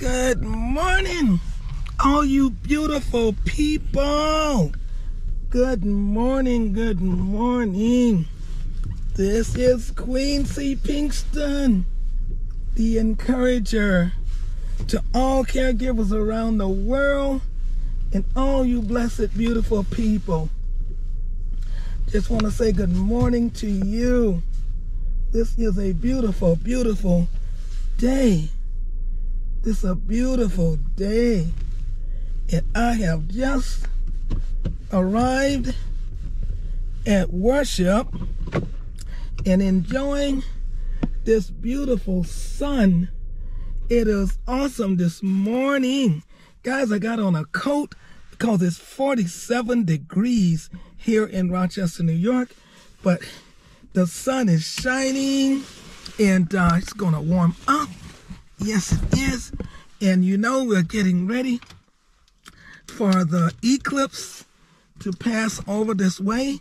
Good morning, all you beautiful people. Good morning, good morning. This is Quincy Pinkston, the encourager to all caregivers around the world and all you blessed, beautiful people. Just want to say good morning to you. This is a beautiful, beautiful day. This is a beautiful day. And I have just arrived at worship and enjoying this beautiful sun. It is awesome this morning. Guys, I got on a coat because it's 47 degrees here in Rochester, New York. But the sun is shining and it's going to warm up. Yes, it is. And you know, we're getting ready for the eclipse to pass over this way.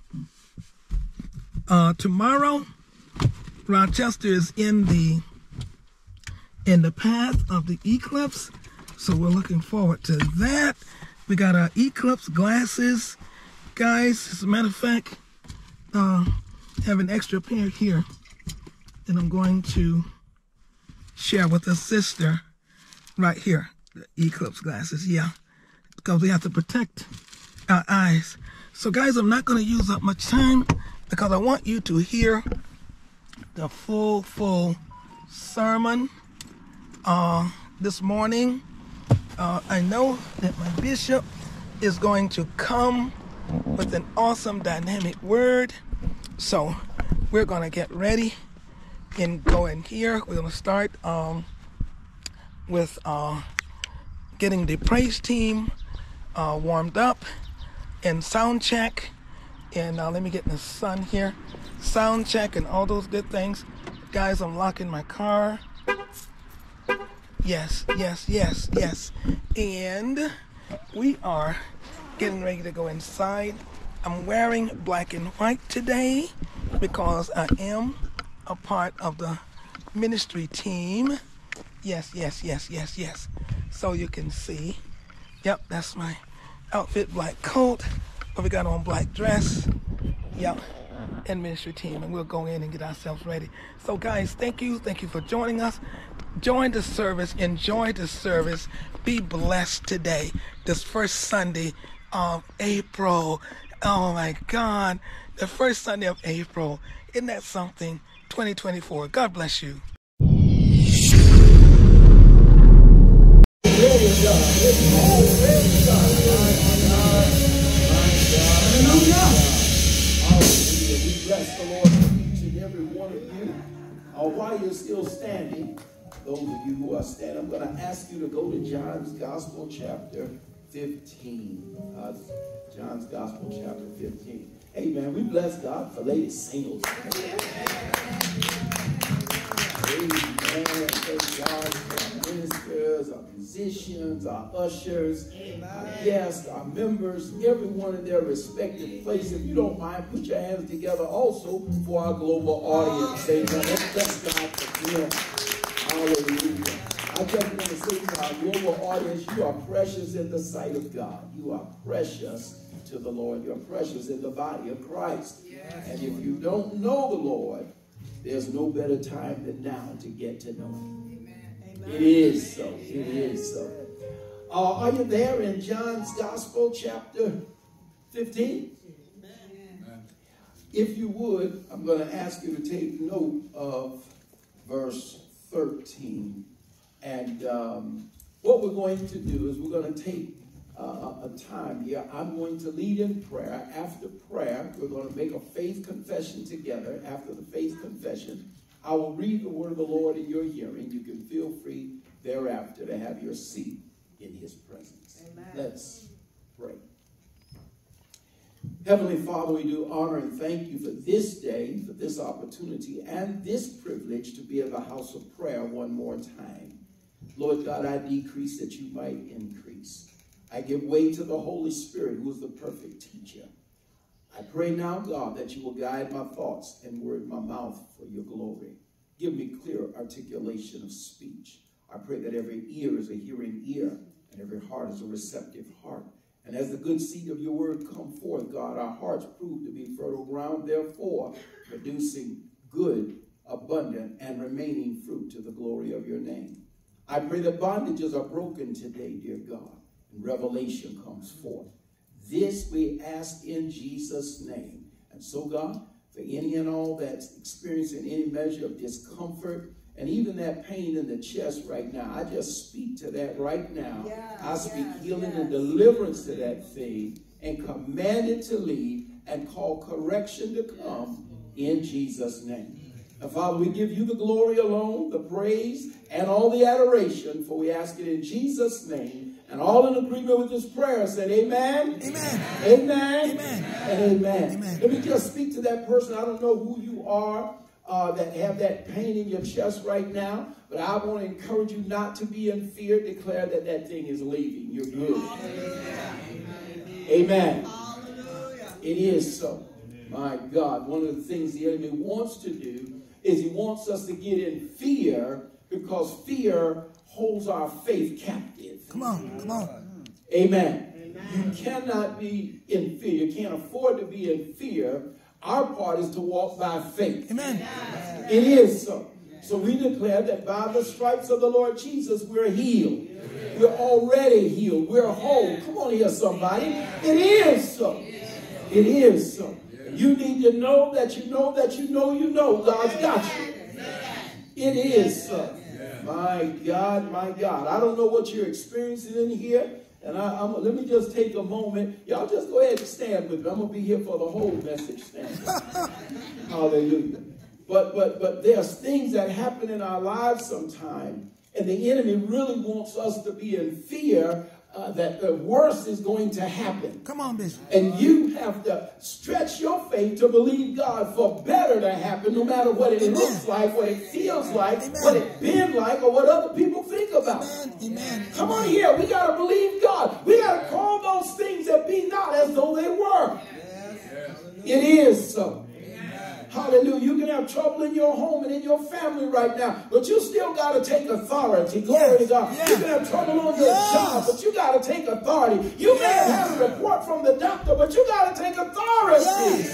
Tomorrow, Rochester is in the path of the eclipse. So we're looking forward to that. We got our eclipse glasses. Guys, as a matter of fact, have an extra pair here that I'm going to share with a sister right here. The eclipse glasses, yeah, because we have to protect our eyes. So guys, I'm not going to use up much time because I want you to hear the full sermon this morning. I know that my bishop is going to come with an awesome dynamic word. So we're going to get ready and go in here. We're going to start with getting the praise team warmed up and sound check. And let me get in the sun here. Sound check and all those good things. Guys, I'm locking my car. Yes. And we are getting ready to go inside. I'm wearing black and white today because I am a part of the ministry team. Yes. So you can see. Yep, that's my outfit, black coat. But we got on black dress. Yep, and ministry team. And we'll go in and get ourselves ready. So guys, thank you for joining us. Join the service, enjoy the service. Be blessed today, this first Sunday of April. Oh my God, the first Sunday of April. Isn't that something? 2024. God bless you. We bless the Lord for each and every one of you. While you're still standing, those of you who are standing, I'm going to ask you to go to John's Gospel chapter 15. John's Gospel chapter 15. Amen. We bless God for lady singles. Amen. Thank God for our ministers, our musicians, our ushers, our guests, our members, everyone in their respective place. If you don't mind, put your hands together also for our global audience. Amen. Let's bless God for them. Hallelujah. I just want to say to our global audience, you are precious in the sight of God. You are precious to the Lord. You're precious in the body of Christ. Yes. And if you don't know the Lord, there's no better time than now to get to know him. Amen. It is so. It is so. Are you there in John's Gospel chapter 15? Amen. If you would, I'm going to ask you to take note of verse 13. And what we're going to do is we're going to take a time here. I'm going to lead in prayer. After prayer, we're going to make a faith confession together. After the faith confession, I will read the word of the Lord in your hearing. You can feel free thereafter to have your seat in his presence. Amen. Let's pray. Heavenly Father, we do honor and thank you for this day, for this opportunity, and this privilege to be in the house of prayer one more time. Lord God, I decrease that you might increase. I give way to the Holy Spirit, who is the perfect teacher. I pray now, God, that you will guide my thoughts and word my mouth for your glory. Give me clear articulation of speech. I pray that every ear is a hearing ear and every heart is a receptive heart. And as the good seed of your word come forth, God, our hearts prove to be fertile ground, therefore producing good, abundant, and remaining fruit to the glory of your name. I pray that bondages are broken today, dear God, and revelation comes forth. This we ask in Jesus' name. And so, God, for any and all that's experiencing any measure of discomfort and even that pain in the chest right now, I just speak to that right now. Yes, I speak healing and deliverance to that thing and command it to leave and call correction to come in Jesus' name. And Father, we give you the glory alone, the praise, and all the adoration, for we ask it in Jesus' name. And all in agreement with this prayer said amen, amen, amen, amen, and amen. Amen. Let me just speak to that person. I don't know who you are that have that pain in your chest right now, but I want to encourage you not to be in fear. Declare that that thing is leaving. You're good. Amen. It is so. My God, one of the things the enemy wants to do is he wants us to get in fear, because fear holds our faith captive. Come on, come on. Amen. You cannot be in fear. You can't afford to be in fear. Our part is to walk by faith. Amen. It is so. So we declare that by the stripes of the Lord Jesus, we're healed. We're already healed. We're whole. Come on here, somebody. It is so. It is so. You need to know that you know that you know you know God's got you. It is so. My God, my God. I don't know what you're experiencing in here. And let me just take a moment. Y'all just go ahead and stand with me. I'm going to be here for the whole message stand. Hallelujah. But there's things that happen in our lives sometime, and the enemy really wants us to be in fear that the worst is going to happen. Come on, Bishop. And you have to stretch your faith to believe God for better to happen, no matter what it looks like, what it feels like, what it's been like, or what other people think about. Amen. Come on here. We got to believe God. We got to call those things that be not as though they were. It is so. Hallelujah. You can have trouble in your home and in your family right now, but you still got to take authority. Glory to God. You can have trouble on your job, but you got to take authority. You may have had a report from the doctor, but you got to take authority.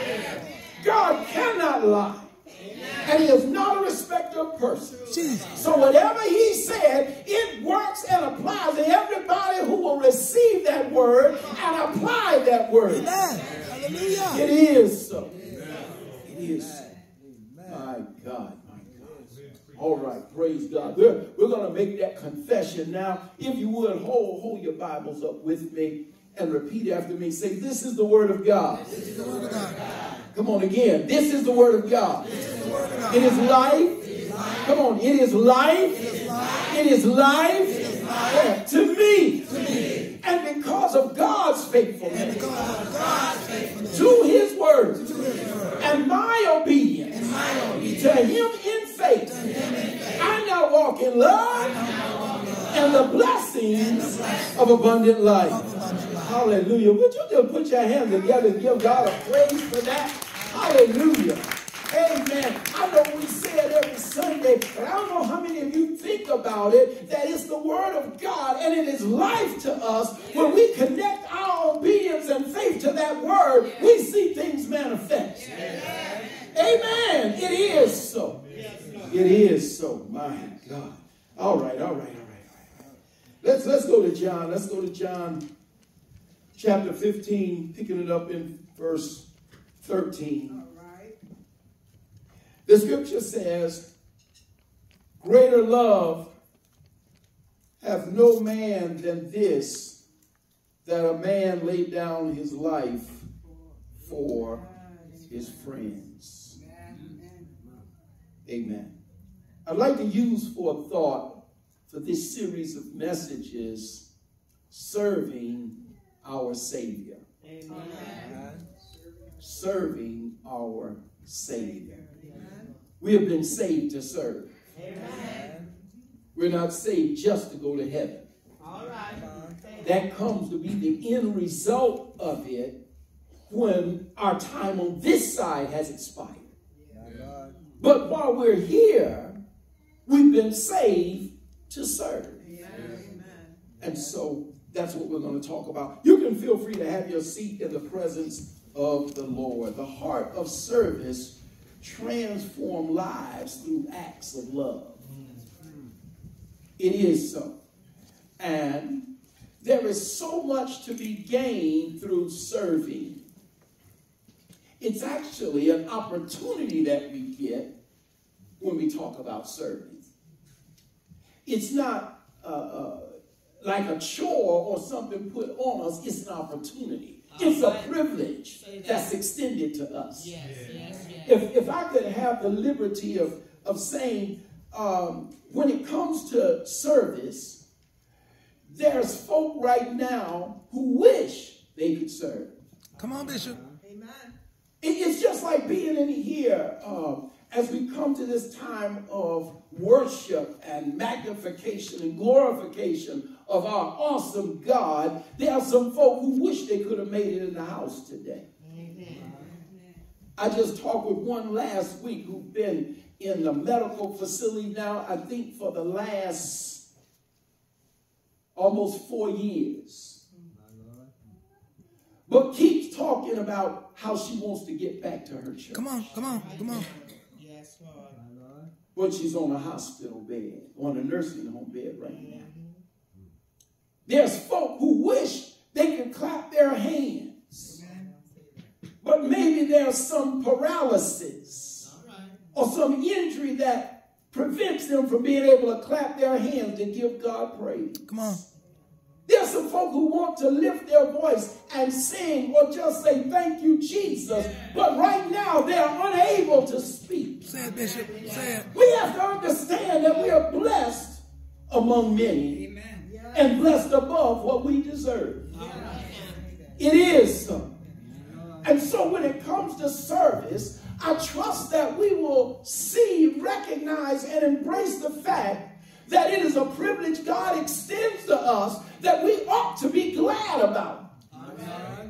God cannot lie. And he is not a respecter of persons. So whatever he said, it works and applies to everybody who will receive that word and apply that word. Hallelujah. It is so. Is. My God, my God. All right, praise God. We're going to make that confession now. If you would, hold your Bibles up with me and repeat after me. Say, this is the word of God. This is the word of God. Come on again. This is the word of God. This is the word of God. It is life. Come on. It is life. It is life to me. And because of God's faithfulness to his word and my obedience to him in faith, I now walk in love and the blessings of abundant life. Hallelujah. Would you just put your hands together and give God a praise for that? Hallelujah. Amen. I know we say it every Sunday, but I don't know how many of you think about it, that it's the word of God and it is life to us. When we connect our obedience and faith to that word, we see things manifest. Amen. It is so. It is so. My God. All right. Let's go to John. Let's go to John chapter 15, picking it up in verse 13. The scripture says, greater love hath no man than this, that a man lay down his life for his friends. Amen. I'd like to use for a thought for this series of messages, serving our Savior. Amen. Serving our Savior. We have been saved to serve. Amen. We're not saved just to go to heaven. All right. That comes to be the end result of it when our time on this side has expired. Yeah. But while we're here, we've been saved to serve. Amen. And so that's what we're going to talk about. You can feel free to have your seat in the presence of the Lord. The heart of service transforms lives through acts of love. It is so. And there is so much to be gained through serving. It's actually an opportunity that we get when we talk about serving. It's not like a chore or something put on us. It's an opportunity. It's a privilege that's extended to us. Yes. If I could have the liberty of saying, when it comes to service, there's folk right now who wish they could serve. Come on, Bishop. Amen. It's just like being in here as we come to this time of worship and magnification and glorification of our awesome God. There are some folk who wish they could have made it in the house today. Amen. I just talked with one last week who's been in the medical facility now, I think for the last almost 4 years. But keeps talking about how she wants to get back to her church. Come on. Yes, Lord. But she's on a hospital bed, on a nursing home bed right now. There's folk who wish they could clap their hands. But maybe there's some paralysis or some injury that prevents them from being able to clap their hands and give God praise. Come on. There's some folk who want to lift their voice and sing or just say, thank you, Jesus. But right now, they're unable to speak. Say it, Bishop. Say it. We have to understand that we are blessed among many. Amen. And blessed above what we deserve. It is so. And so when it comes to service, I trust that we will see, recognize, and embrace the fact that it is a privilege God extends to us that we ought to be glad about. Amen.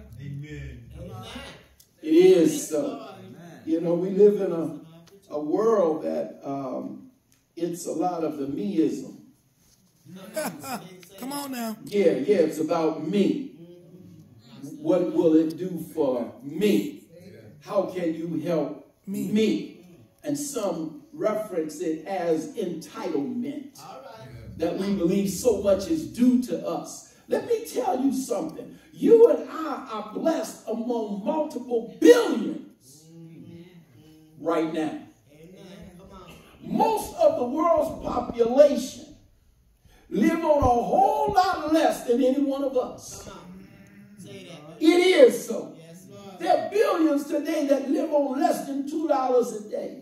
It is so. You know, we live in a world that it's a lot of the meism. Come on now. Yeah, it's about me. What will it do for me? How can you help me? And some reference it as entitlement. That we believe so much is due to us. Let me tell you something. You and I are blessed among multiple billions right now. Most of the world's population live on a whole lot less than any one of us. It is so. There are billions today that live on less than $2 a day.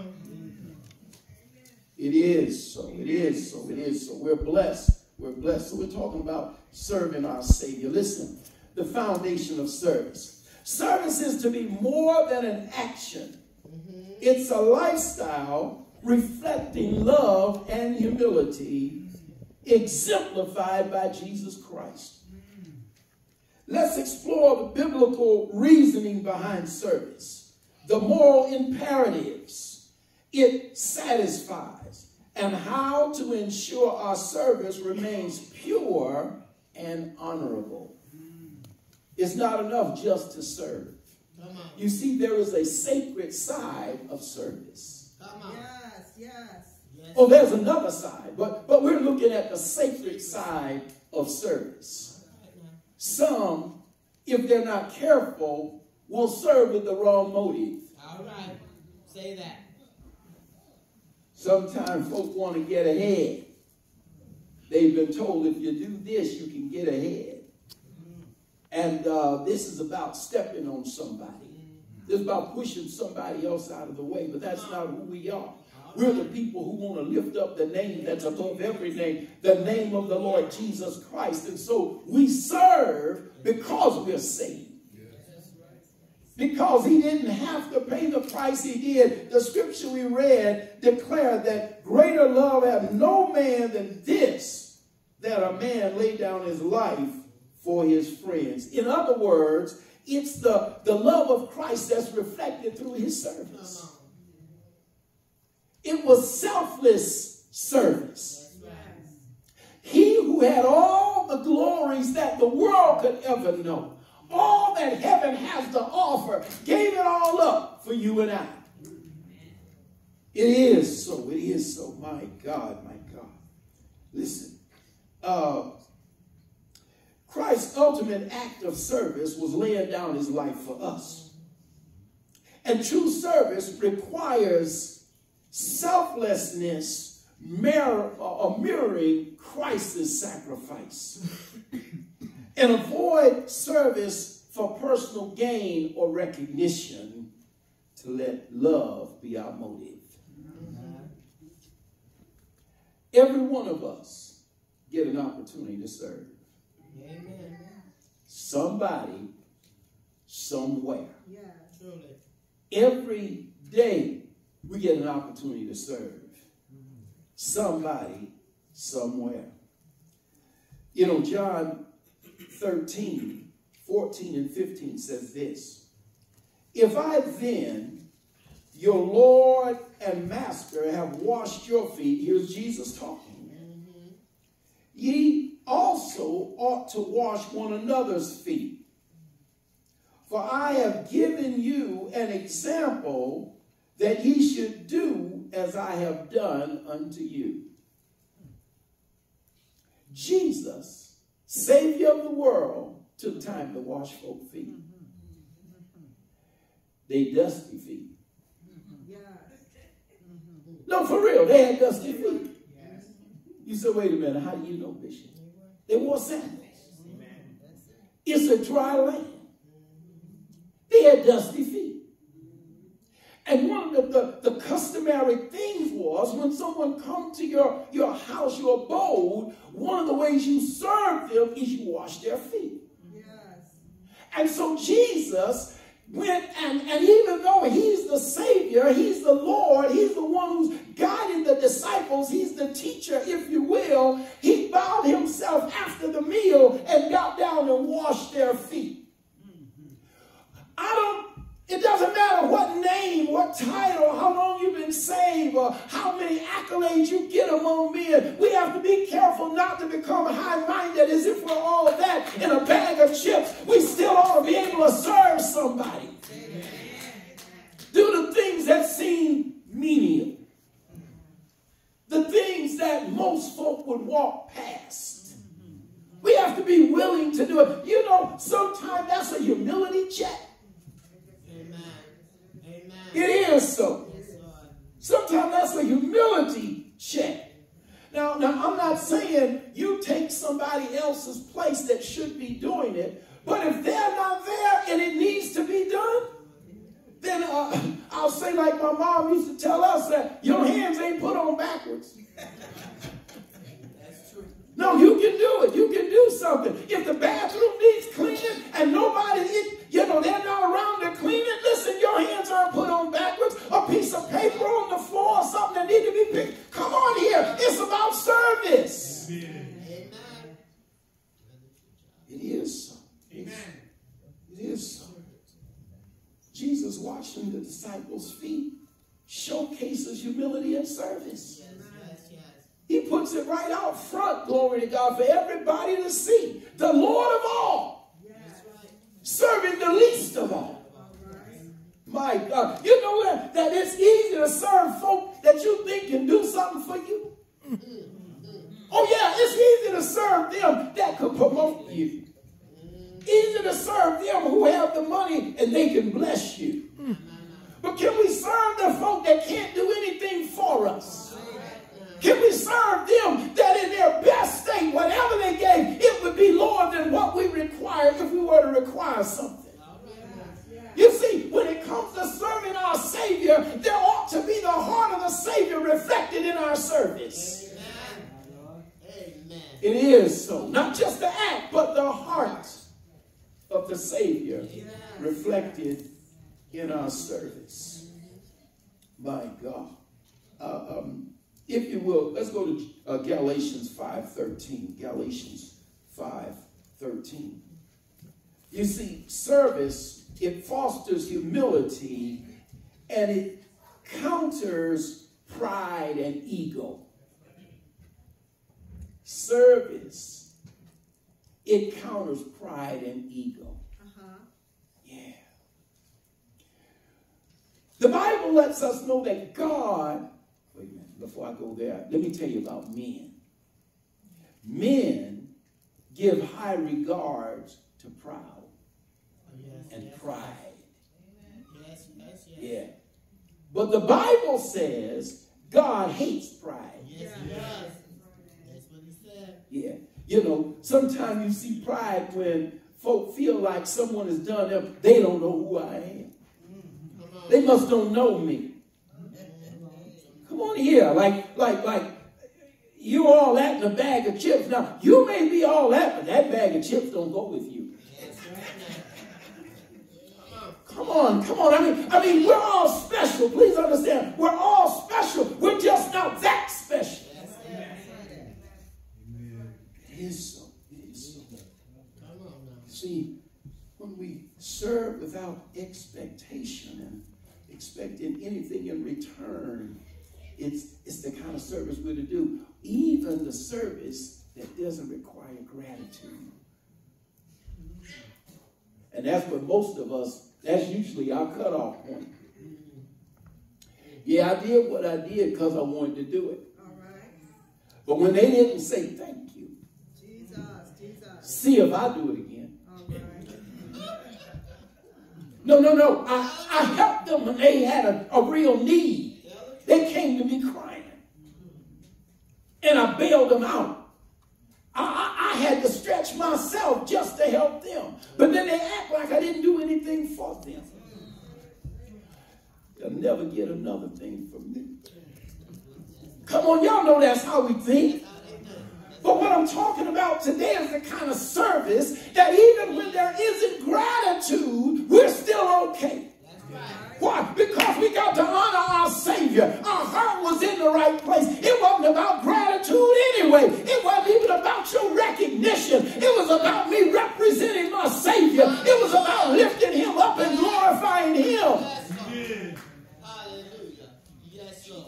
It is so. It is so. It is so. We're blessed. We're blessed. So we're talking about serving our Savior. Listen, the foundation of service. Service is to be more than an action. It's a lifestyle reflecting love and humility, exemplified by Jesus Christ. Let's explore the biblical reasoning behind service, the moral imperatives it satisfies, and how to ensure our service remains pure and honorable. It's not enough just to serve. You see, there is a sacred side of service. Yes. Oh, there's another side, but we're looking at the sacred side of service. Some, if they're not careful, will serve with the wrong motive. All right. Say that. Sometimes folk want to get ahead. They've been told if you do this, you can get ahead. And this is about stepping on somebody. This is about pushing somebody else out of the way, but that's not who we are. We're the people who want to lift up the name that's above every name, the name of the Lord Jesus Christ. And so we serve because we're saved. Because he didn't have to pay the price he did. The scripture we read declared that greater love hath no man than this, that a man lay down his life for his friends. In other words, it's the love of Christ that's reflected through his service. It was selfless service. had all the glories that the world could ever know. All that heaven has to offer, gave it all up for you and I. It is so. It is so. My God, my God. Listen. Christ's ultimate act of service was laying down his life for us. And true service requires selflessness, mirroring Christ's sacrifice. And avoid service for personal gain or recognition, to let love be our motive. Every one of us get an opportunity to serve. Amen. Somebody, somewhere. Yeah, truly. Every day we get an opportunity to serve. Somebody, somewhere. You know, John 13, 14 and 15 says this. If I then, your Lord and Master, have washed your feet, here's Jesus talking. Ye also ought to wash one another's feet. For I have given you an example that ye should do as I have done unto you. Jesus, Savior of the world, took time to wash folks' feet. They dusty feet. No, for real, they had dusty feet. You said, wait a minute, how do you know, Bishop? They wore sandals. It's a dry land. They had dusty feet. And one of the customary things was when someone comes to your house, your abode, one of the ways you serve them is you wash their feet. Yes. And so Jesus went, and even though he's the Savior, he's the Lord, he's the one who's guiding the disciples, he's the teacher, if you will, he bowed himself after the meal and got down and washed their feet. It doesn't matter what name, what title, how long you've been saved, or how many accolades you get among men. We have to be careful not to become high-minded as if we're all of that in a bag of chips. We still ought to be able to serve somebody. Do the things that seem menial. The things that most folk would walk past. We have to be willing to do it. You know, sometimes that's a humility check. It is so. Sometimes that's a humility check. Now, I'm not saying you take somebody else's place that should be doing it, but if they're not there and it needs to be done, then I'll say like my mom used to tell us that your hands ain't put on backwards. No, you can do it. You can do something. If the bathroom needs cleaning and nobody, they're not around to clean it, listen, your hands aren't put on backwards. A piece of paper on the floor or something that needs to be picked. Come on here. It's about service. Amen. It is so. Amen. It is so. Jesus washing the disciples' feet showcases humility and service. He puts it right out front, glory to God, for everybody to see. The Lord of all, serving the least of all. My God. You know that it's easy to serve folk that you think can do something for you? Oh yeah, it's easy to serve them that could promote you. Easy to serve them who have the money and they can bless you. But can we serve the folk that can't do anything for us? Can we serve them that in their best state, whatever they gave, it would be lower than what we require if we were to require something? You see, when it comes to serving our Savior, there ought to be the heart of the Savior reflected in our service. Amen. It is so. Not just the act, but the heart of the Savior reflected in our service. My God. If you will, let's go to Galatians 5:13. Galatians 5:13. You see, service, it fosters humility and it counters pride and ego. Service it counters pride and ego. Yeah. The Bible lets us know that God, wait a minute, before I go there, let me tell you about men. Men give high regards to proud and pride. Yeah. But the Bible says God hates pride. Yes, he does. That's what he said. Yeah. You know, sometimes you see pride when folk feel like someone has done them. They don't know who I am. They must don't know me. Come on here. Like you all that in a bag of chips. Now, you may be all that, but that bag of chips don't go with you. Come on. I mean, we're all special. Please understand. We're all special. We're just not that special. It is so. It is so. See, when we serve without expectation and expecting anything in return, it's the kind of service we're to do. Even the service that doesn't require gratitude. And that's what most of us, that's usually our cutoff point. Yeah, I did what I did because I wanted to do it. All right. But when they didn't say thank you, Jesus. see if I do it again. All right. No. I helped them when they had a real need. They came to me crying. And I bailed them out. I had to stretch myself just to help them. But then they act like I didn't do anything for them. They'll never get another thing from me. Come on, y'all know that's how we think. But what I'm talking about today is the kind of service that even when there isn't gratitude, we're still okay. Why? Because we got to honor our Savior. Our heart was in the right place. It wasn't about gratitude anyway. It wasn't even about your recognition. It was about me representing my Savior. It was about lifting him up and glorifying him. Hallelujah. Yes, Lord.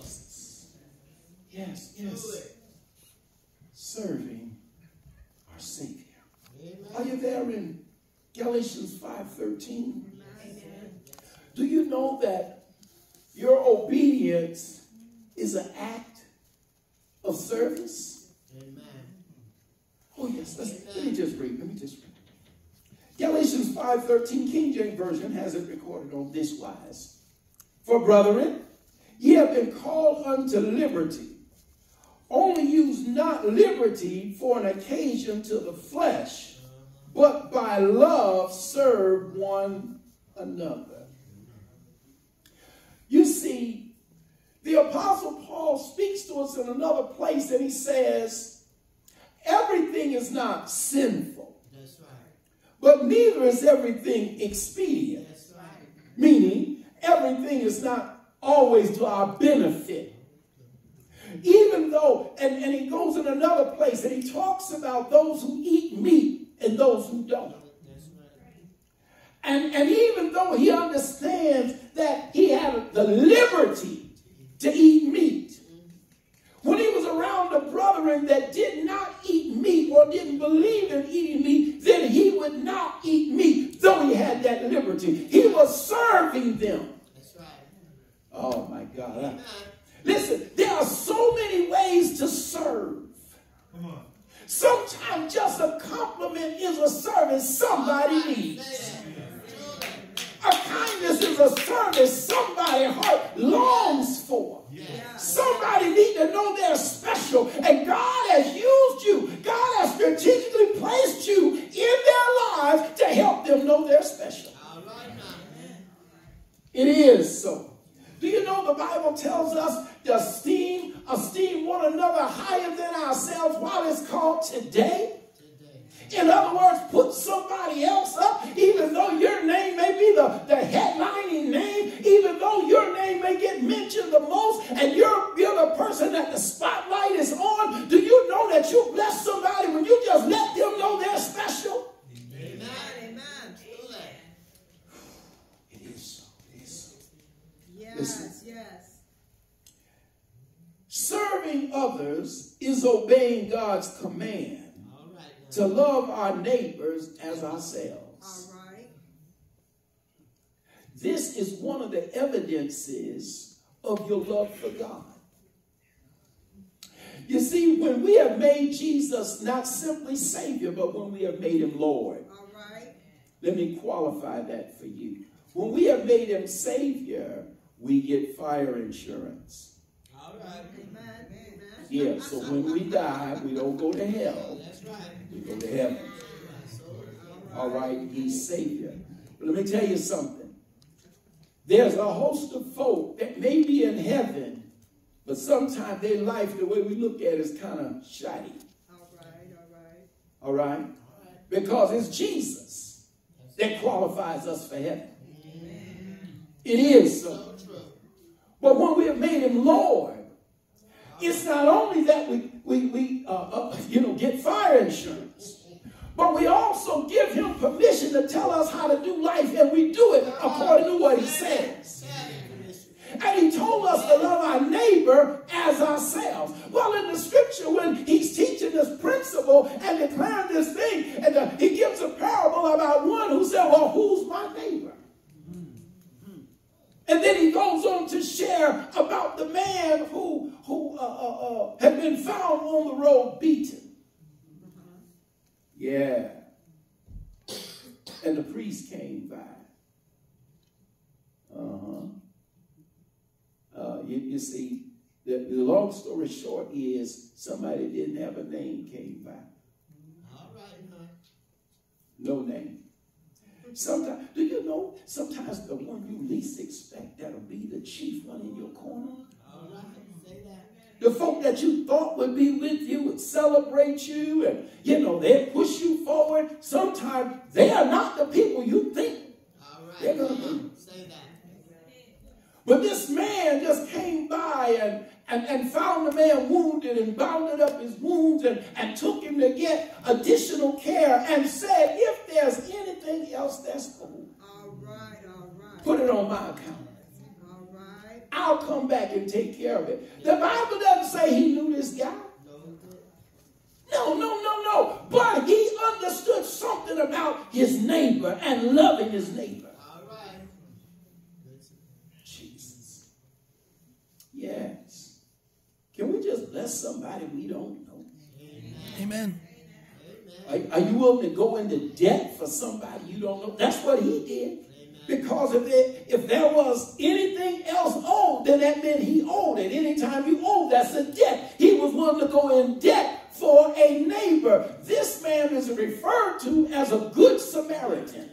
Yes. Serving our Savior. Amen. Are you there in Galatians 5:13? Do you know that your obedience is an act of service? Amen. Oh, yes. Let me just read. Galatians 5:13, King James Version has it recorded on this wise. For brethren, ye have been called unto liberty. Only use not liberty for an occasion to the flesh, but by love serve one another. You see, the Apostle Paul speaks to us in another place and he says, everything is not sinful. That's right. But neither is everything expedient. That's right. Meaning, everything is not always to our benefit. Even though, and he goes in another place and he talks about those who eat meat and those who don't. That's right. And even though he understands that he had the liberty to eat meat, when he was around the brethren that did not eat meat or didn't believe in eating meat, then he would not eat meat, though he had that liberty. He was serving them. That's right. Oh, my God. Listen, there are so many ways to serve. Come on. Sometimes just a compliment is a service somebody needs. A kindness is a service somebody's heart longs for. Yeah. Somebody needs to know they're special. And God has used you. God has strategically placed you in their lives to help them know they're special. All right now. It is so. Do you know the Bible tells us to esteem one another higher than ourselves while it's called today? In other words, put somebody else up, even though your name may be the headlining name, even though your name may get mentioned the most, and you're the person that the spotlight is on. Do you know that you bless somebody when you just let them know they're special? Amen. Amen. It is so. It is so. Yes. Listen. Yes. Serving others is obeying God's command All right now. to love our neighbors as ourselves. All right. This is one of the evidences of your love for God. You see, when we have made Jesus not simply Savior, but when we have made him Lord. All right. Let me qualify that for you. When we have made him Savior, we get fire insurance. All right. Amen. Amen. Yeah, so when we die, we don't go to hell. That's right. We go to heaven. All right, he's Savior. But let me tell you something. There's a host of folk that may be in heaven, but sometimes their life, the way we look at it, is kind of shoddy. All right. All right. All right? Because it's Jesus that qualifies us for heaven. It is so. But when we have made him Lord, it's not only that we get fire insurance, but we also give him permission to tell us how to do life, and we do it according to what he says. And he told us to love our neighbor as ourselves. Well, in the scripture, when he's teaching this principle and declaring this thing, and he gives a parable about one who said, well, who's my neighbor? And then he goes on to share about the man who had been found on the road beaten. Yeah. And the priest came by. You see, the long story short is somebody didn't have a name came by. All right, huh? No name. Sometimes, do you know, sometimes the one you least expect, that'll be the chief one in your corner. All right, say that. The folk that you thought would be with you, would celebrate you, and, they'd push you forward. Sometimes they are not the people you think All right, they're going to be. say that. But this man just came by and found the man wounded and bounded up his wounds and took him to get additional care and said, if there's anything else that's cool, All right. All right. put it on my account. All right. I'll come back and take care of it. The Bible doesn't say he knew this guy. No. But he understood something about his neighbor and loving his neighbor. All right. Jesus. Yes. Can we just bless somebody we don't know? Amen. Are you willing to go into debt for somebody you don't know? That's what he did. Because if there was anything else owed, then that meant he owed it. Anytime you owe, that's a debt. He was willing to go in debt for a neighbor. This man is referred to as a good Samaritan.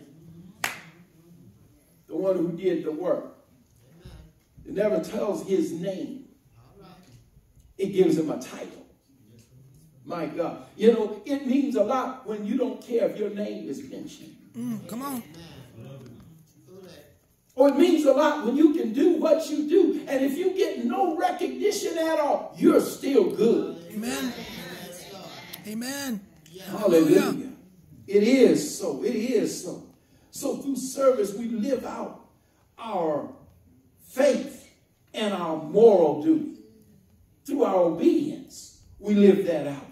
The one who did the work. It never tells his name. It gives him a title. My God. It means a lot when you don't care if your name is mentioned. Come on. Or it means a lot when you can do what you do. And if you get no recognition at all, you're still good. Amen. Amen. Hallelujah. It is so. It is so. So through service, we live out our faith and our moral duty. Through our obedience, we live that out.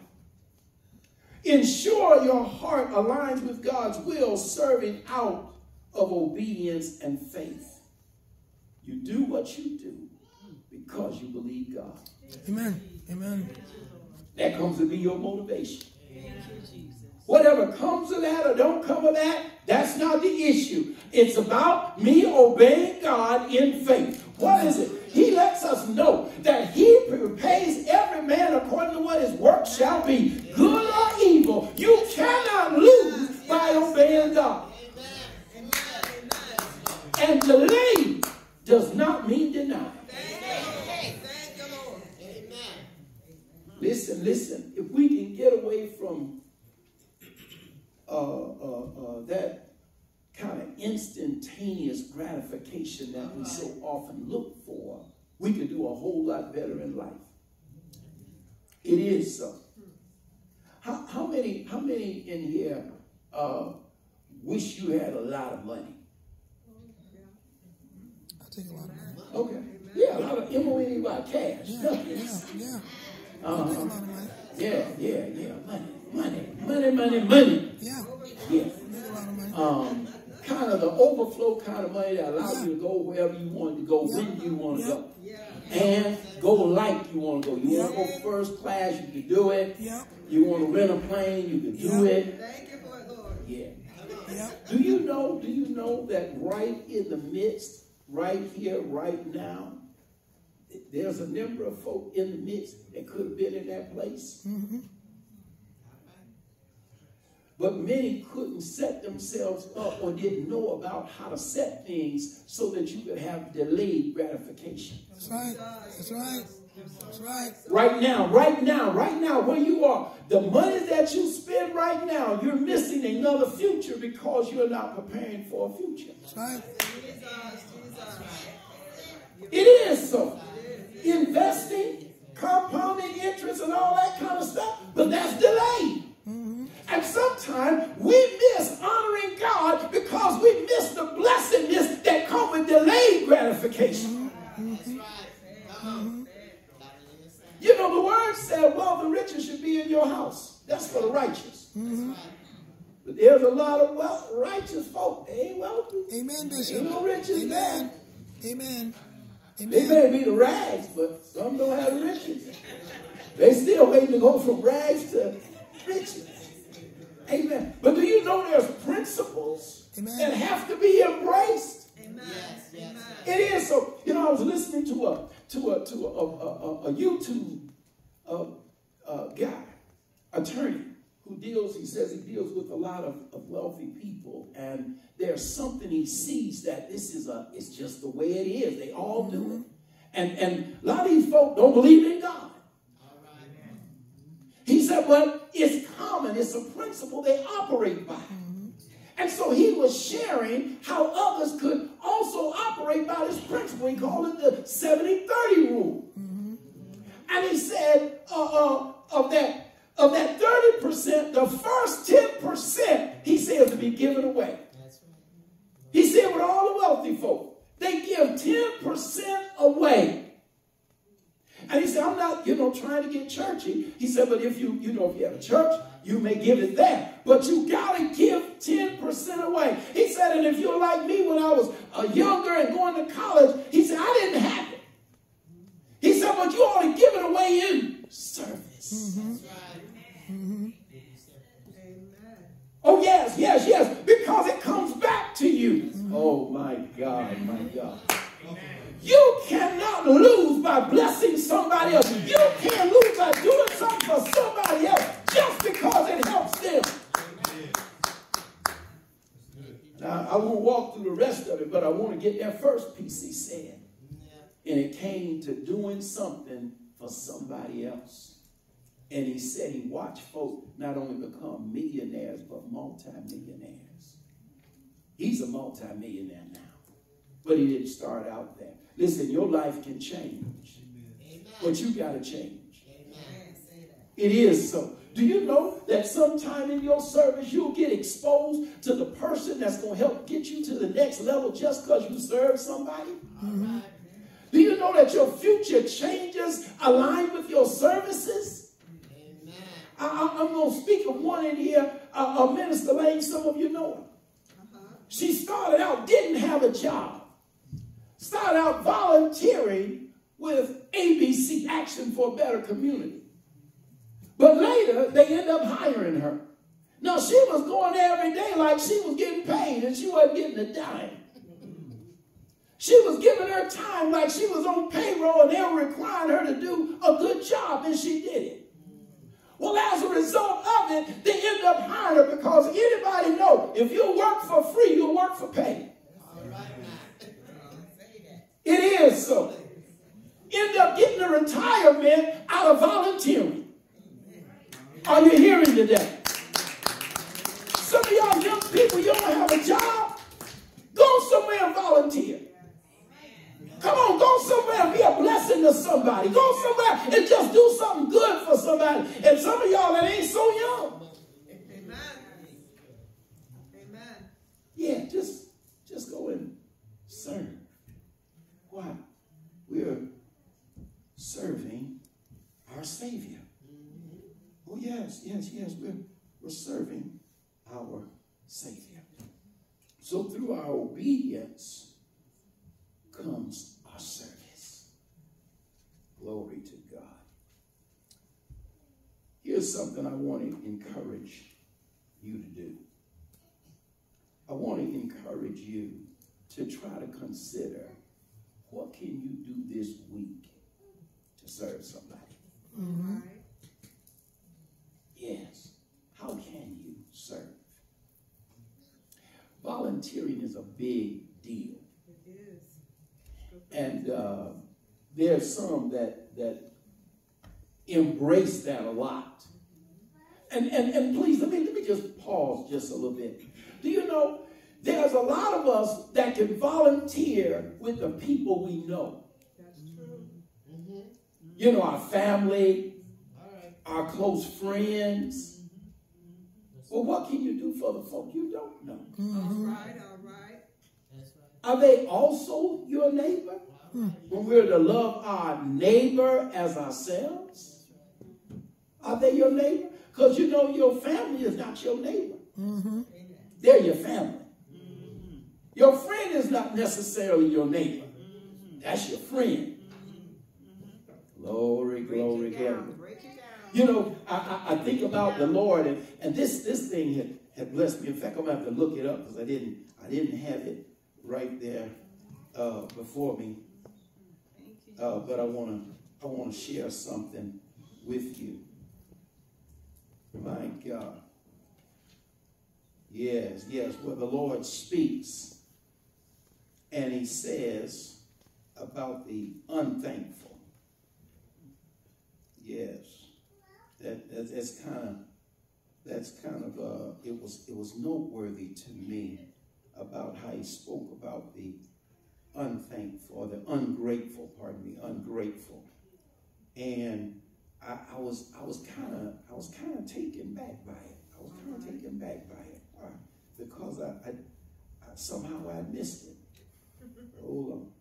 Ensure your heart aligns with God's will, serving out of obedience and faith. You do what you do because you believe God. Amen. Amen. That comes to be your motivation. Whatever comes of that or don't come of that, that's not the issue. It's about me obeying God in faith. What is it? He lets us know that he repays every man according to what his work shall be, good or evil. You cannot lose by obeying God. And delay does not mean deny. Listen. If we can get away from that kind of instantaneous gratification that we so often look for, we can do a whole lot better in life. It is so. How many in here wish you had a lot of money? I'll take a lot of money. Okay. Yeah, a lot of M-O-N-E-Y, cash. Yeah. Nothing. I'll take a lot of money. Yeah. Money. overflow kind of money that allows you to go wherever you want to go, when you want to go. Yeah. And go like you want to go. You want to go first class, you can do it. You want to rent a plane, you can do it. Thank you for it, Lord. Yeah. Do you know that right in the midst, right here, right now, there's a number of folk in the midst that could have been in that place? But many couldn't set themselves up or didn't know about how to set things so that you could have delayed gratification. That's right. That's right. That's right. Right now, where you are, the money that you spend right now, you're missing another future because you're not preparing for a future. That's right. It is so. Investing, compounding interest and all that kind of stuff, but that's delayed. And sometimes we miss honoring God because we miss the blessedness that comes with delayed gratification. You know, the word said, well, the riches should be in your house. That's for the righteous. But there's a lot of righteous folk. They ain't wealthy. Amen, Bishop. Ain't no riches there. Amen. They may be the rags, but some don't have the riches. They still waiting to go from rags to riches. Amen. But do you know there's principles that have to be embraced? Amen. Yes. It is so. You know, I was listening to a YouTube guy, attorney, who deals. He says he deals with a lot of wealthy people, and there's something he sees that it's just the way it is. They all do it, and a lot of these folk don't believe in God. He said, but it's common. It's a principle they operate by. And so he was sharing how others could also operate by this principle. He called it the 70-30 rule. And he said, of that 30%, the first 10%, he says, to be given away. He said, with all the wealthy folk, they give 10% away. And he said, I'm not, trying to get churchy. He said, but if you have a church, you may give it there. But you got to give 10% away. He said, and if you're like me when I was younger and going to college, he said, I didn't have it. He said, but you ought to give it away in service. Oh, yes, because it comes back to you. Oh, my God. You cannot lose by blessing somebody else. You can't lose by doing something for somebody else just because it helps them. Now, I won't walk through the rest of it, but I want to get that first piece he said. And it came to doing something for somebody else. And he said he watched folk not only become millionaires, but multimillionaires. He's a multimillionaire now. But he didn't start out there. Listen, your life can change. Amen. But you got to change. Amen. It is so. Do you know that sometime in your service you'll get exposed to the person that's going to help get you to the next level just because you serve somebody? Right. Do you know that your future changes align with your services? Amen. I'm going to speak of one in here, Minister Lane. Some of you know her. She started out, didn't have a job. Started out volunteering with ABC, Action for a Better Community. But later, they ended up hiring her. Now, she was going there every day like she was getting paid, and she wasn't getting a dime. She was giving her time like she was on payroll, and they were requiring her to do a good job, and she did it. Well, as a result of it, they ended up hiring her because anybody know if you work for free, you'll work for pay. It is so. End up getting a retirement out of volunteering. Are you hearing today? Some of y'all young people, you don't have a job. Go somewhere and volunteer. Come on, go somewhere and be a blessing to somebody. Go somewhere and just do something good for somebody. And some of y'all that ain't so young. Amen. Yeah, just go and serve. Why? We're serving our Savior. Oh, yes. We're serving our Savior. So through our obedience comes our service. Glory to God. Here's something I want to encourage you to do. I want to encourage you to try to consider, what can you do this week to serve somebody? Mm-hmm. Yes. How can you serve? Volunteering is a big deal. It is. And there's some that embrace that a lot. And please, let me just pause just a little bit. Do you know, there's a lot of us that can volunteer with the people we know. That's true. Mm-hmm. You know, our family, All right. our close friends. Well, what can you do for the folk you don't know? Mm-hmm. All right, all right. That's right. Are they also your neighbor? All right. When we're to love our neighbor as ourselves? Are they your neighbor? Because you know your family is not your neighbor. Mm-hmm. They're your family. Your friend is not necessarily your neighbor. That's your friend. Glory, glory, Break it glory. down. Break it down. You know, I think about the Lord, and this thing had blessed me. In fact, I'm gonna have to look it up because I didn't have it right there before me. Thank you. But I wanna share something with you. My God. Yes, where the Lord speaks and he says about the unthankful. Yes. That's kind of it was noteworthy to me about how he spoke about the unthankful, or the ungrateful, ungrateful. And I was kind of taken back by it. Why? Because I somehow I missed it. Hold on.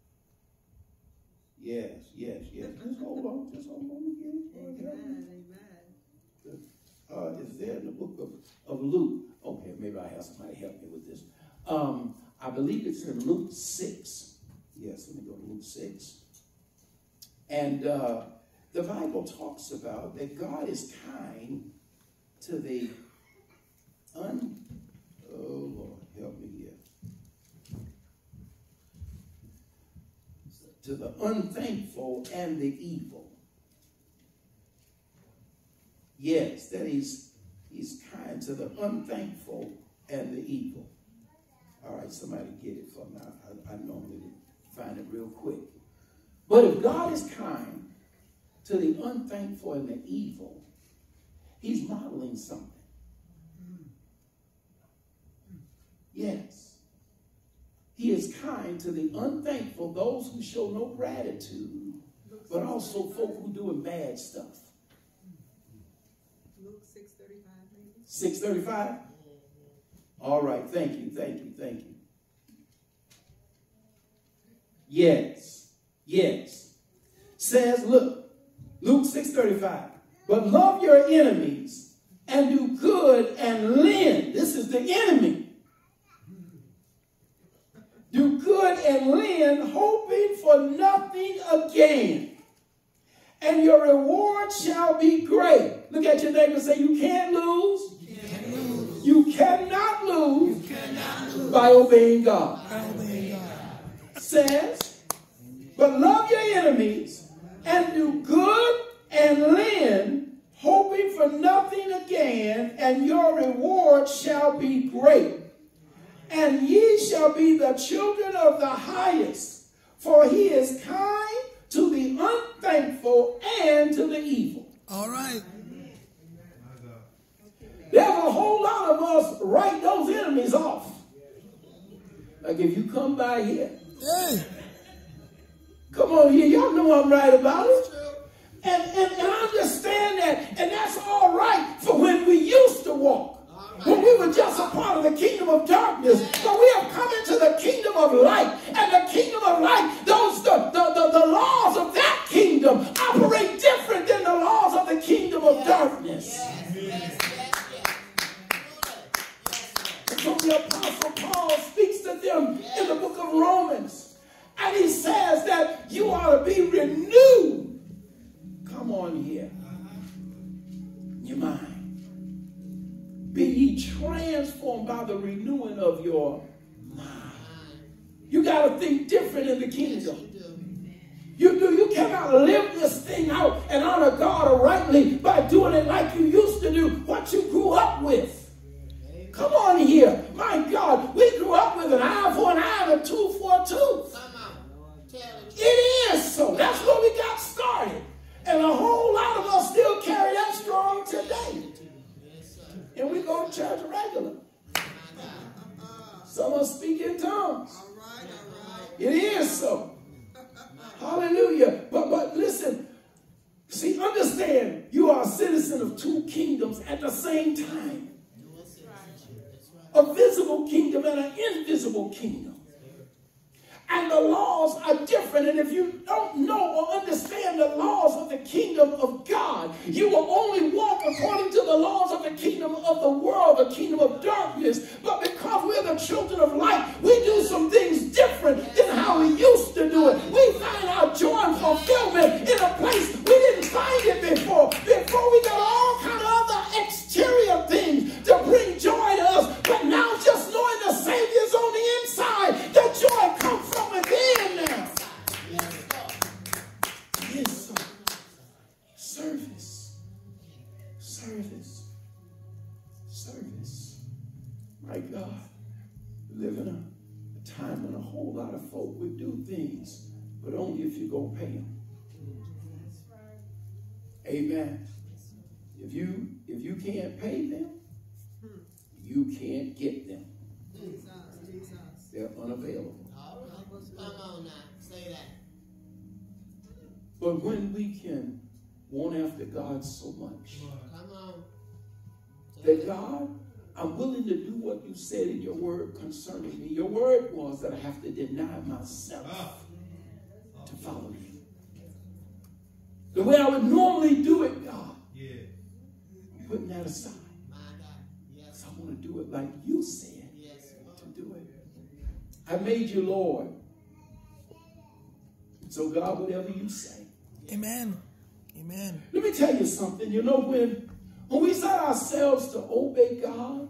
Yes. Just hold on. Let me get it. Amen. Amen. It's there in the book of Luke. Okay, maybe I have somebody help me with this. I believe it's in Luke 6. Yes, let me go to Luke 6. And the Bible talks about that God is kind to the oh Lord, help me here. To the unthankful and the evil. Yes, that he's kind to the unthankful and the evil. All right, somebody get it for me. I normally find it real quick. But if God is kind to the unthankful and the evil, he's modeling something. Yes. He is kind to the unthankful, those who show no gratitude, but also folk who doing bad stuff. Luke 6:35, maybe. 6:35? All right, thank you. Yes. Says, look, Luke 6:35. But love your enemies and do good and lend. This is the enemy. Do good and lend, hoping for nothing again. And your reward shall be great. Look at your neighbor and say, you can't lose. You cannot lose by obeying God. Says, but love your enemies and do good and lend, hoping for nothing again, and your reward shall be great. And ye shall be the children of the highest, for he is kind to the unthankful and to the evil. All right. There's a whole lot of us write those enemies off. Like if you come by here. Hey. Come on here. Y'all know I'm right about it. And I understand that. And that's all right for when we used to walk. When we were just a part of the kingdom of darkness. But we have come into the kingdom of light. And the kingdom of light, the laws of that kingdom operate different than the laws of the kingdom of darkness. Yes. So the Apostle Paul speaks to them in the book of Romans. And he says that you ought to be renewed. Come on here. Your mind. Be ye transformed by the renewing of your mind. You got to think different in the kingdom. You cannot live this thing out and honor God rightly by doing it like you used to do, what you grew up with. Come on here. My God, we grew up with an eye for an eye and a tooth for a tooth. It is so. That's where we got started. And a whole lot of us still carry that strong today. And we go to church regular. Some of us speak in tongues. It is so. Hallelujah. But listen. See, understand, you are a citizen of two kingdoms at the same time. A visible kingdom and an invisible kingdom. And the laws are different. And if you don't know or understand the laws of the kingdom of God, you will only walk according to the laws of the kingdom of the world, the kingdom of darkness. But because we're the children of light, we do some things different than how we used to do it. We find our joy and fulfillment in a place we didn't find it before. Before we got all kind of other exterior things to bring joy to us. But now just knowing the Savior's on the inside, the joy comes from within now. Yes, sir. Service. Service. Service. My God. We live in a time when a whole lot of folk would do things, but only if you're going to pay them. Amen. If you can't pay them, you can't get them. They're unavailable. Come on now, say that. But when we can want after God so much, Come on. that God, I'm willing to do what you said in your word concerning me. Your word was that I have to deny myself to follow you. The way I would normally do it, God, I'm putting that aside. My God. Yes. I want to do it like you said Yes. to do it. I made you Lord. So God, whatever you say. Amen. Amen. Let me tell you something. You know, when we set ourselves to obey God,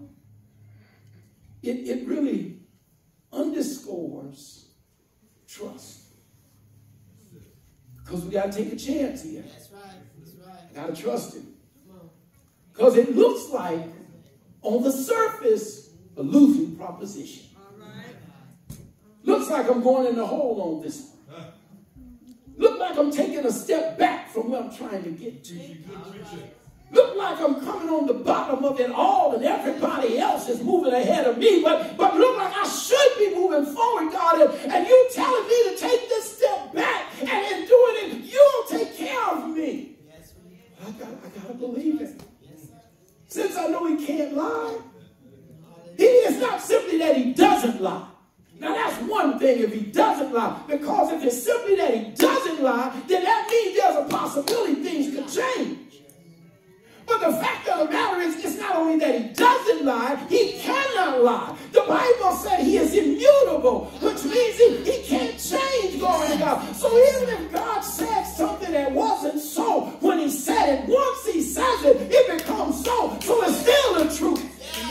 it really underscores trust. Because we got to take a chance here. That's right. That's right. I got to trust him. Come on. Because it looks like, on the surface, a losing proposition. Looks like I'm going in the hole on this one. Look like I'm taking a step back from where I'm trying to get to. Look like I'm coming on the bottom of it all and everybody else is moving ahead of me. But look like I should be moving forward, God. And you telling me to take this step back. And in doing it, you'll take care of me. I got to believe it. Since I know he can't lie, it's not simply that he doesn't lie. Now that's one thing if he doesn't lie. Because if it's simply that he doesn't lie, then that means there's a possibility things could change. But the fact of the matter is, it's not only that he doesn't lie, he cannot lie. The Bible said he is immutable, which means he can't change, glory to God. So even if God said something that wasn't so, when he said it, once he says it, it becomes so. So it's still the truth.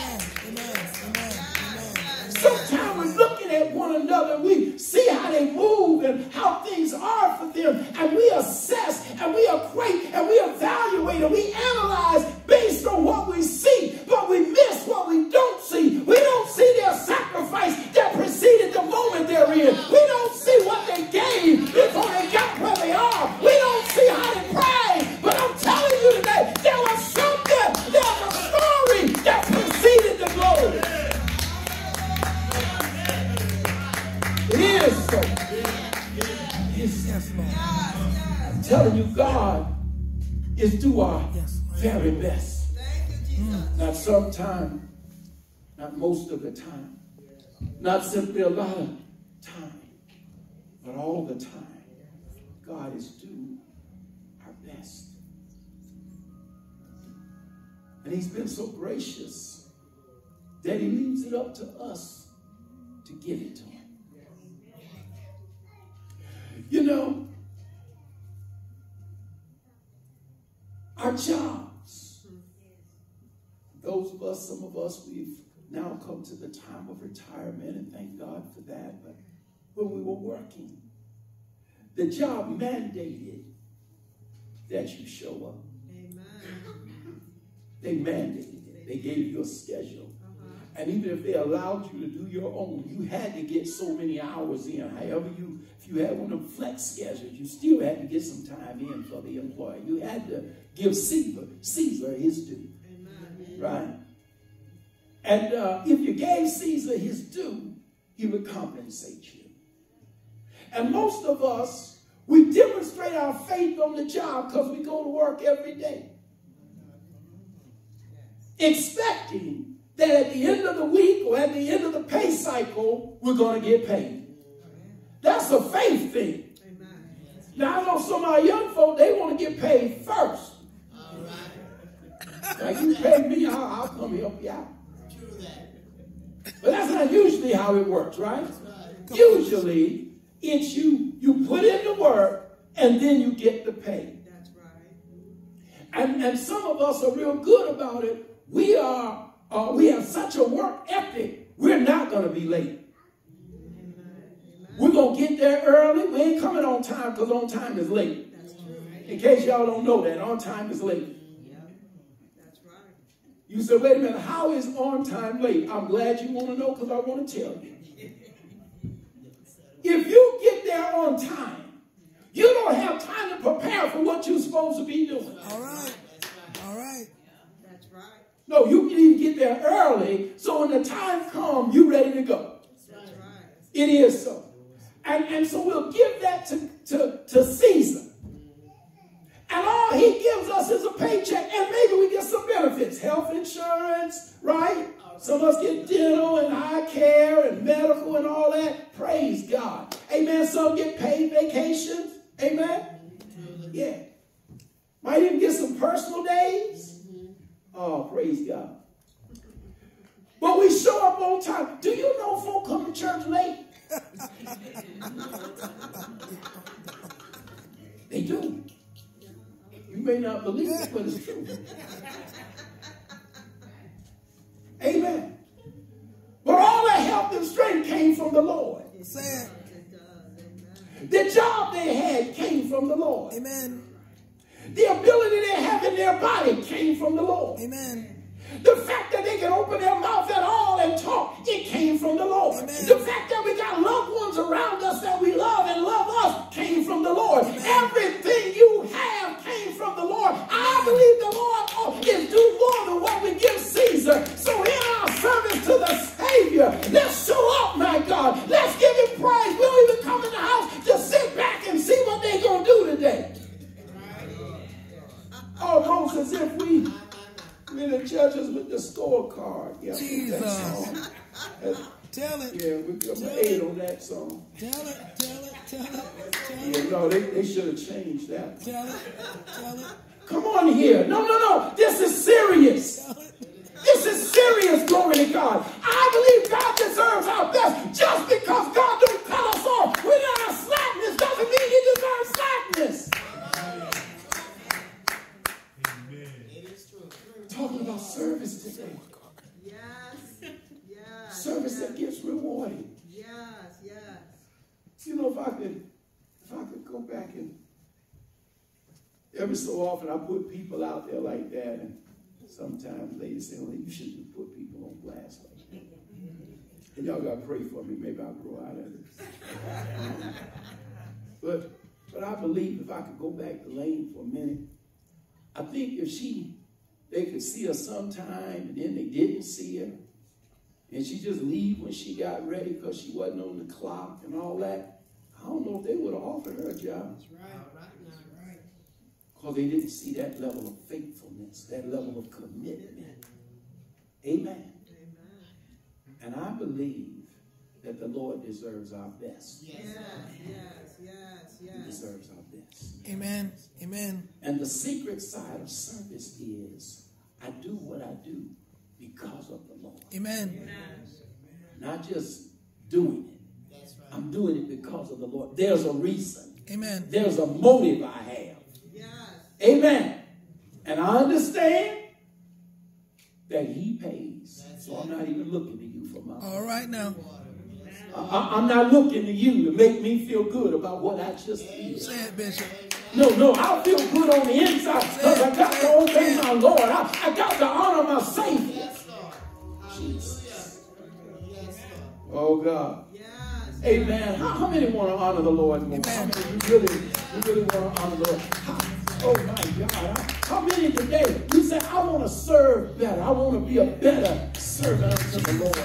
Sometimes we're looking at one another, we see how they move and how things are for them, and we assess and we equate and we evaluate and we analyze based on what we see, but we miss what we don't see. We don't see their sacrifice that preceded the moment they're in. We don't see what they gave before they got where they are. We don't see how they prayed. But I'm telling you today, there was something, there was a story that preceded the glory. It is so. Yes, Lord. I'm telling you, God is do our very best. Not sometime, not most of the time, not simply a lot of time, but all the time. God is do our best. And he's been so gracious that he leaves it up to us to give it to him. You know, our jobs, those of us, some of us, we've now come to the time of retirement, and thank God for that. But when we were working, the job mandated that you show up. Amen. They mandated it. They gave you a schedule. And even if they allowed you to do your own, you had to get so many hours in. However, if you had one of them flex schedules, you still had to get some time in for the employee. You had to give Caesar his due. Amen. Right? And if you gave Caesar his due, he would compensate you. And most of us, we demonstrate our faith on the job because we go to work every day, expecting that at the end of the week or at the end of the pay cycle, we're going to get paid. That's a faith thing. Amen. Now, I know some of our young folk, they want to get paid first. All right. Like, you pay me, I'll come help you out. True that. But that's not usually how it works, right? Right. Usually, it's you put in the work and then you get the pay. That's right. And some of us are real good about it. We have such a work ethic, we're not going to be late. We're going to get there early. We ain't coming on time because on time is late. That's true. In case y'all don't know that, on time is late. Yeah. That's right. You say, wait a minute, how is on time late? I'm glad you want to know because I want to tell you. If you get there on time, you don't have time to prepare for what you're supposed to be doing. All right. All right. That's right. No, you can even get there early, so when the time comes, you're ready to go. That's right. It is so. And so we'll give that to Caesar. And all he gives us is a paycheck, and maybe we get some benefits. Health insurance, right? Some of us get dental and eye care and medical and all that. Praise God. Amen. Some get paid vacations. Amen. Yeah. Might even get some personal days. Oh, praise God. But we show up on time. Do you know folk come to church late? They do. You may not believe it, but it's true. Amen. But all that health and strength came from the Lord. Say it. It does. Amen. The job they had came from the Lord. Amen. The ability they have in their body came from the Lord. Amen. The fact that they can open their mouth at all and talk, it came from the Lord. Amen. The fact that we got loved ones around us that we love and love us came from the Lord. Amen. Everything you have came from the Lord. I believe the Lord is due more than what we give Caesar. So in our service to the Savior, let's show up, my God. Let's give him praise. We don't even come in the house to sit back and see what they're going to do today. Almost as if we're the judges with the scorecard. Yeah, Jesus. that song. Tell it. Yeah, we give them 8 on that song. Tell it. Tell it. Tell it. Tell Yeah, it. no, they should have changed that. Tell it. Tell it. Come on here. No. This is serious. Tell it. This is serious, glory to God. I believe God deserves our best. Just because God don't cut us off with our slackness doesn't mean he deserves slackness. It is true. Talking about service today. Yes. Yes. Service yes. that gets rewarded. Yes. Yes. You know, if I could go back and every so often I put people out there like that, and sometimes ladies say, well, you shouldn't put people on blast like that. And y'all got to pray for me. Maybe I'll grow out of it. But I believe if I could go back to Lane for a minute, I think if they could see her sometime and then they didn't see her, and she just leave when she got ready because she wasn't on the clock and all that, I don't know if they would have offered her a job. That's right. All right now. Right. Because they didn't see that level of faithfulness, that level of commitment. Amen. Amen. And I believe that the Lord deserves our best. Yes. Yes. Yes. Yes. He Yes. deserves our best. Amen. Amen. And the secret side of service is I do what I do because of the Lord. Amen. Not just doing it. That's right. I'm doing it because of the Lord. There's a reason. Amen. There's a motive I have. Yes. Amen. And I understand that he pays. So I'm not even looking to you for my money. All right now. I'm not looking to you to make me feel good about what I just did. Say it, Bishop. No, I feel good on the inside because I got to obey my Lord. I got to honor my Savior. Yes, Lord. Hallelujah. Yes, Lord. Oh, God. Yes. Amen. How many want to honor the Lord more? How many you really want to honor the Lord? Oh, my God. How many today, you say, I want to serve better. I want to be a better servant unto the Lord.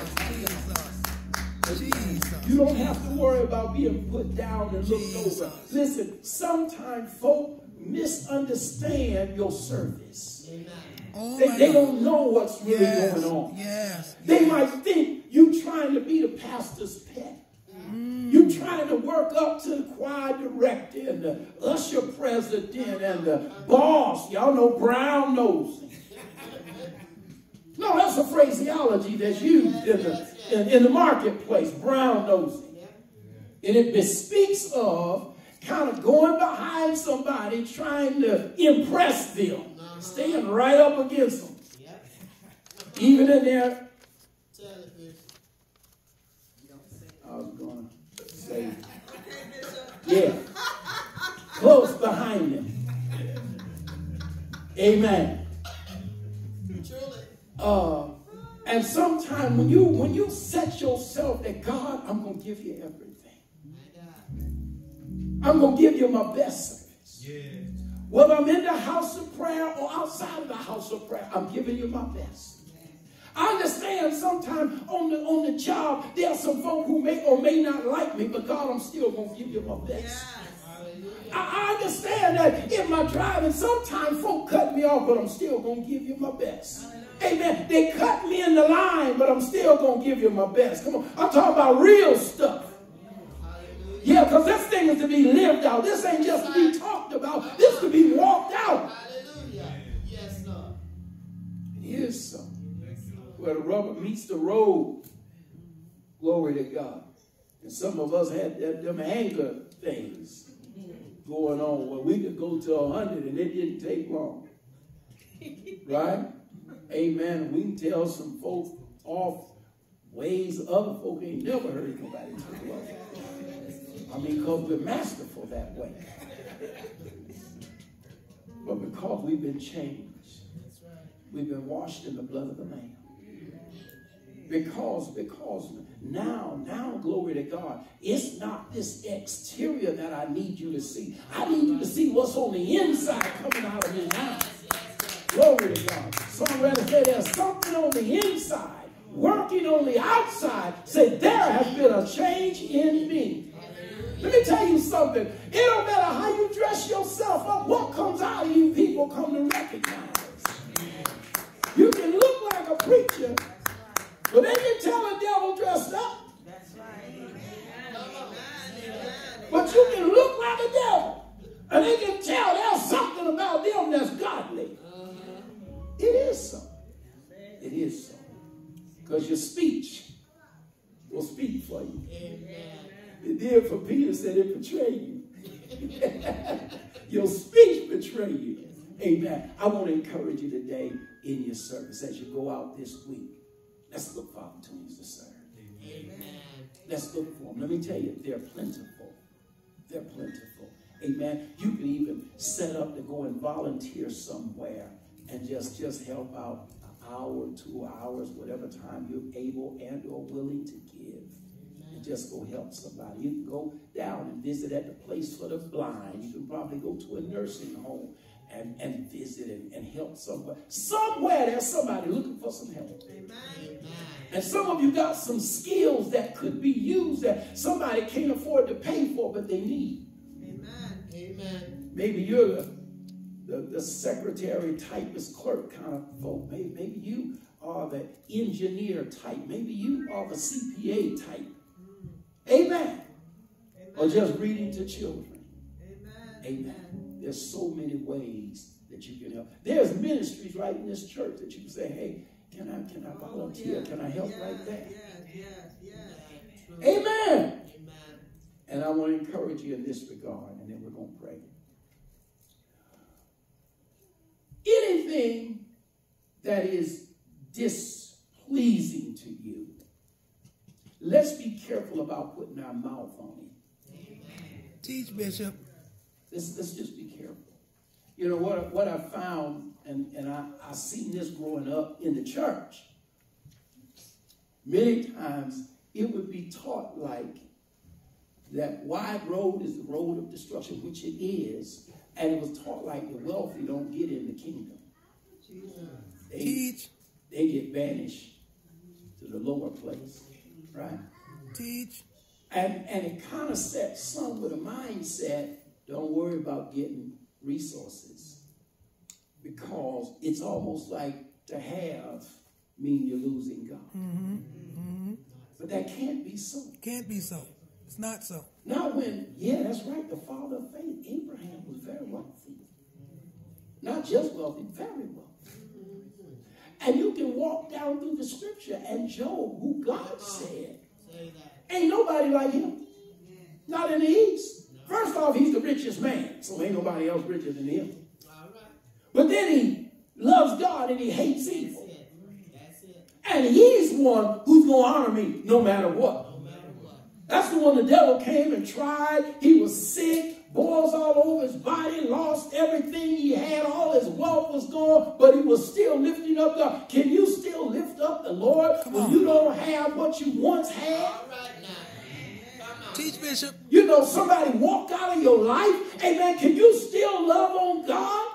Jesus. You don't have to worry about being put down and looked over. Listen, sometimes folk misunderstand your service. Amen. Oh, They don't know what's really yes. going on. Yes. They might think you trying to be the pastor's pet. You trying to work up to the choir director and the usher president and the boss. Y'all know brown nosing. No, that's a phraseology that's used in the marketplace, brown nosing. And it bespeaks of kind of going behind somebody trying to impress them, staying right up against them. Even in their, I was going to say, yeah, close behind them. Amen. And sometimes when you set yourself that God, I'm going to give you everything. I'm going to give you my best service. Yeah. Whether I'm in the house of prayer or outside of the house of prayer, I'm giving you my best. I understand sometimes on the job, there are some folk who may or may not like me, but God, I'm still going to give you my best. Yes. I understand that in my driving, sometimes folk cut me off, but I'm still going to give you my best. Amen. They cut me in the line, but I'm still going to give you my best. Come on. I'm talking about real stuff. Yeah, because this thing is to be lived out. This ain't just to be talked about. This to be walked out. Hallelujah. Yes, Lord. Here's something. Where the rubber meets the road. Glory to God. And some of us had them anger things going on where we could go to 100 and it didn't take long. Right? Amen. We can tell some folks off ways other folk ain't never heard nobody talk about. I mean, because we're masterful that way. But because we've been changed. We've been washed in the blood of the Lamb. Because now, glory to God, it's not this exterior that I need you to see. I need you to see what's on the inside coming out of me now. Glory to God. Songwriter said there's something on the inside, working on the outside. Say, there has been a change in me. Let me tell you something. It don't matter how you dress yourself up. What comes out of you, people come to recognize. You can look like a preacher, but they can tell a devil dressed up. That's right. But you can look like a devil, and they can tell there's something about them that's godly. It is so. It is so. Because your speech will speak for you. Amen. It did for Peter, said it betrayed you. Your speech betrayed you. Amen. I want to encourage you today in your service as you go out this week. Let's look for opportunities to serve. Amen. Let's look for them. Let me tell you, they're plentiful. They're plentiful. Amen. You can even set up to go and volunteer somewhere and just help out an hour, 2 hours, whatever time you're able and or willing to give. And just go help somebody. You can go down and visit at the place for the blind. You can probably go to a nursing home and visit and help somewhere. Somewhere there's somebody looking for some help. Amen. And some of you got some skills that could be used that somebody can't afford to pay for, but they need. Amen. Amen. Maybe you're the secretary, typist, clerk kind of folk. Maybe you are the engineer type. Maybe you are the CPA type. Amen. Or just reading to children. Amen. There's so many ways that you can help. There's ministries right in this church that you can say, hey, Can I volunteer? Can I help right there? Yes. Amen. And I want to encourage you in this regard, and then we're going to pray. Anything that is displeasing to you, let's be careful about putting our mouth on it. Teach, Bishop. Let's just be careful. You know what I found, and I seen this growing up in the church. Many times it would be taught like that wide road is the road of destruction, which it is, and it was taught like the wealthy don't get in the kingdom. Teach. They get banished to the lower place, right? Teach. And it kind of sets some with a mindset, don't worry about getting resources, because it's almost like to have mean you're losing God. But that can't be so. Can't be so. It's not so. Not when, yeah, that's right, the father of faith, Abraham, was very wealthy. Not just wealthy, very wealthy. And you can walk down through the scripture, and Job, who God said, ain't nobody like him. Not in the East. First off, he's the richest man, so ain't nobody else richer than him. But then he loves God and he hates evil. And he's one who's going to honor me no matter what. That's the one the devil came and tried. He was sick, boils all over his body, lost everything he had. All his wealth was gone, but he was still lifting up God. Can you still lift up the Lord when you don't have what you once had? Teach, Bishop. You know, somebody walked out of your life. Amen. Can you still love on God?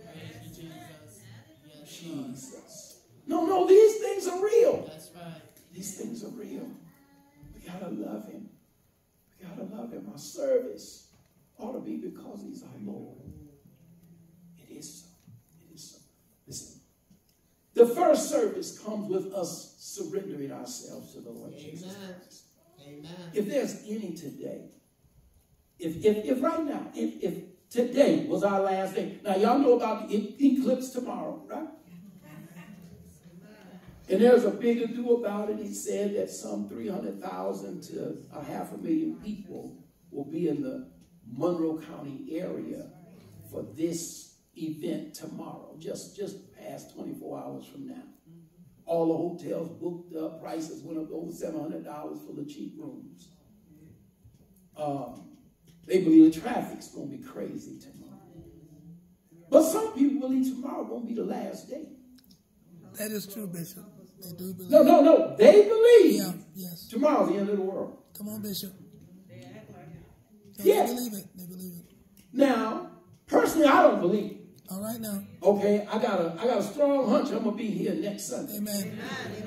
Jesus. No, these things are real. That's right. These things are real. We got to love him. We got to love him. Our service ought to be because he's our Lord. It is so. It is so. Listen. The first service comes with us surrendering ourselves to the Lord Jesus Christ. Amen. If there's any today, if right now, if today was our last day, now y'all know about the eclipse tomorrow, right? And there's a big ado about it. He said that some 300,000 to 500,000 people will be in the Monroe County area for this event tomorrow, just past 24 hours from now. All the hotels booked up, prices went up over $700 for the cheap rooms. They believe the traffic's going to be crazy tomorrow. But some people believe tomorrow won't be the last day. That is true, Bishop. They do believe. No. They believe tomorrow's the end of the world. Come on, Bishop. Yeah. They believe it. They believe it. Now, personally, I don't believe it. All right now. Okay, I got a strong hunch I'm gonna be here next Sunday. Amen.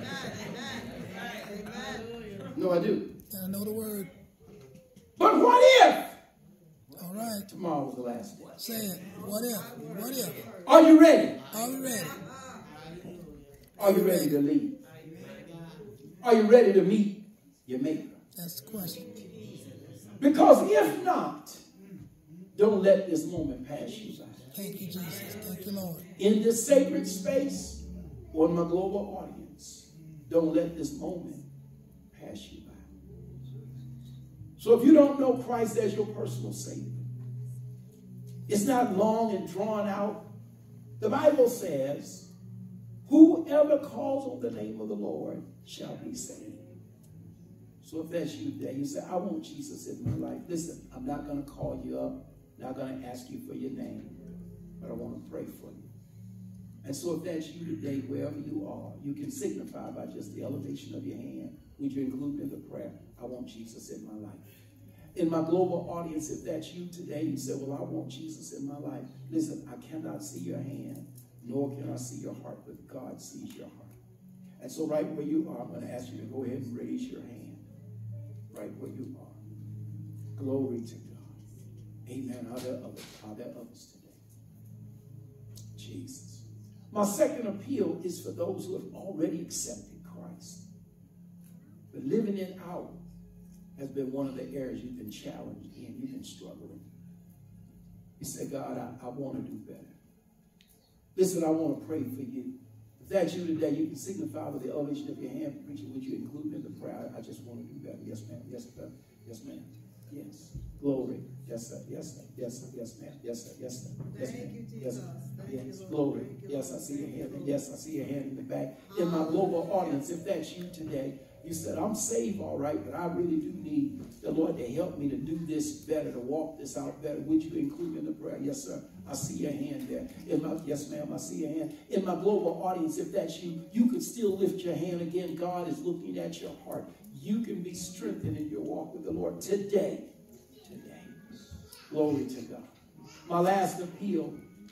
No, I do. Gotta know the word. But what if All right. tomorrow was the last day? Say it. What if? What if? Are you ready? Are we ready? Are you ready to leave? Are you ready to meet your maker? That's the question. Because if not, don't let this moment pass you by. Thank you, Jesus. Thank you, Lord. In this sacred space or in my global audience, don't let this moment pass you by. So if you don't know Christ as your personal Savior, it's not long and drawn out. The Bible says, whoever calls on the name of the Lord shall be saved. So if that's you today, you say, I want Jesus in my life. Listen, I'm not going to call you up, not going to ask you for your name, but I want to pray for you. And so if that's you today, wherever you are, you can signify by just the elevation of your hand. Would you include in the prayer, I want Jesus in my life? In my global audience, if that's you today, you say, well, I want Jesus in my life. Listen, I cannot see your hand, nor can I see your heart, but God sees your heart. And so right where you are, I'm going to ask you to go ahead and raise your hand. Right where you are. Glory to God. Amen. Are there others? Are there others today? Jesus. My second appeal is for those who have already accepted Christ. But living it out has been one of the areas you've been challenged in. You've been struggling. You say, God, I want to do better. Listen, I want to pray for you. If that's you today, you can signify with the elevation of your hand. Preacher, would you include me in the prayer? I just want to do better. Yes, ma'am. Yes, ma'am. Yes, ma'am. Yes. Glory. Yes, sir. Yes, sir. Yes, sir. Yes, ma'am. Yes, sir. Yes, sir. Yes, Thank you, ma'am. Jesus. Yes, Thank yes. you, Lord. Glory. Thank you, Yes, I Lord. see your hand. Thank Yes, I see your hand in the back. In my global audience, if that's you today, you said, I'm saved, all right, but I really do need the Lord to help me to do this better, to walk this out better. Would you include me in the prayer? Yes, sir. I see your hand there. Yes, ma'am, I see your hand. In my global audience, if that's you, you could still lift your hand again. God is looking at your heart. You can be strengthened in your walk with the Lord today. Today. Glory to God. My last appeal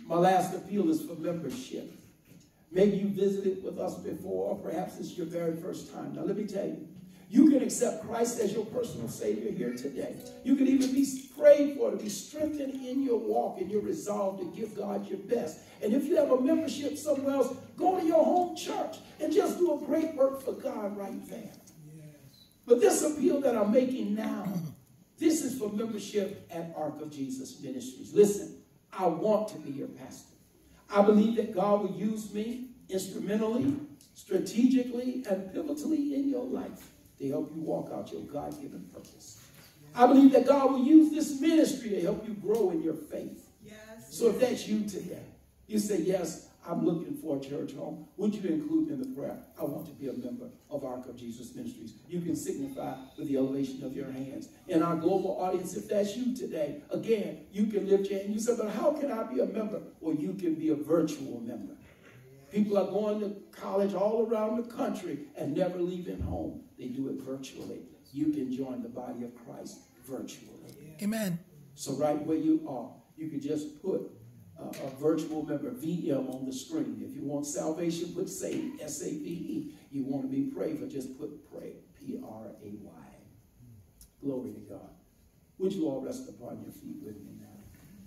is for membership. Maybe you visited with us before, or perhaps it's your very first time. Now, let me tell you, you can accept Christ as your personal Savior here today. You can even be prayed for to be strengthened in your walk and your resolve to give God your best. And if you have a membership somewhere else, go to your home church and just do a great work for God right there. Yes. But this appeal that I'm making now, this is for membership at Ark of Jesus Ministries. Listen, I want to be your pastor. I believe that God will use me instrumentally, strategically, and pivotally in your life to help you walk out your God-given purpose. I believe that God will use this ministry to help you grow in your faith. Yes. So if that's you today, you say, yes, I'm looking for a church home. Would you include in the prayer? I want to be a member of Ark of Jesus Ministries. You can signify with the elevation of your hands. In our global audience, if that's you today, again, you can lift your hand. You say, but how can I be a member? Well, you can be a virtual member. People are going to college all around the country and never leaving home. They do it virtually. You can join the body of Christ virtually. Amen. So right where you are, you can just put a virtual member, VM, on the screen. If you want salvation, put SAVE, S-A-V-E. You want to be prayed for, just put pray, P-R-A-Y. Glory to God. Would you all rest upon your feet with me now?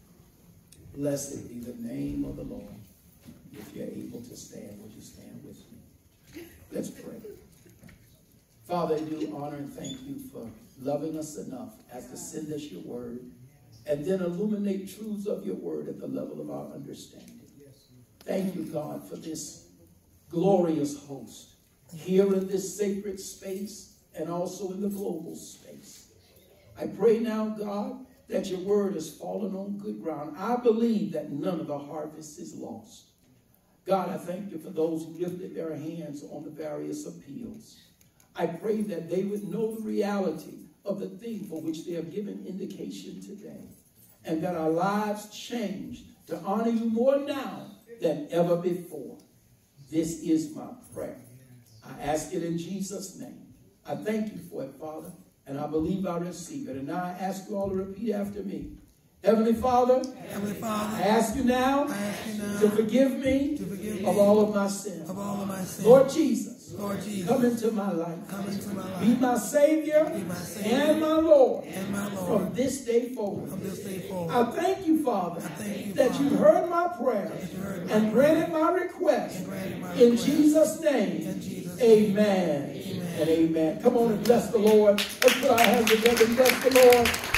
Blessed be the name of the Lord. If you're able to stand, would you stand with me? Let's pray. Father, I do honor and thank you for loving us enough as to send us your word and then illuminate truths of your word at the level of our understanding. Thank you, God, for this glorious host here in this sacred space and also in the global space. I pray now, God, that your word has fallen on good ground. I believe that none of the harvest is lost. God, I thank you for those who lifted their hands on the various appeals. I pray that they would know the reality of the thing for which they have given indication today, and that our lives change to honor you more now than ever before. This is my prayer. I ask it in Jesus' name. I thank you for it, Father, and I believe I receive it. And now I ask you all to repeat after me. Heavenly Father, I ask you now to forgive me of all of my sins. Lord Jesus, come into my life. Be my Savior and my Lord from this day forward. I thank you, Father, that you've heard my prayer and granted my request. In Jesus' name, amen and amen. Come on and bless the Lord. Let's put our hands together and bless the Lord.